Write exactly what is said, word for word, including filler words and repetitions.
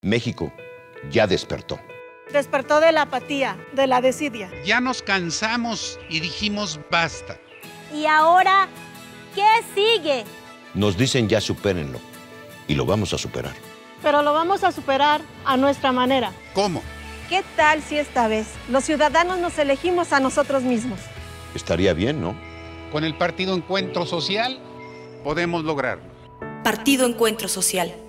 México ya despertó. Despertó de la apatía, de la desidia. Ya nos cansamos y dijimos basta. ¿Y ahora qué sigue? Nos dicen ya supérenlo, y lo vamos a superar. Pero lo vamos a superar a nuestra manera. ¿Cómo? ¿Qué tal si esta vez los ciudadanos nos elegimos a nosotros mismos? Estaría bien, ¿no? Con el Partido Encuentro Social podemos lograrlo. Partido Encuentro Social.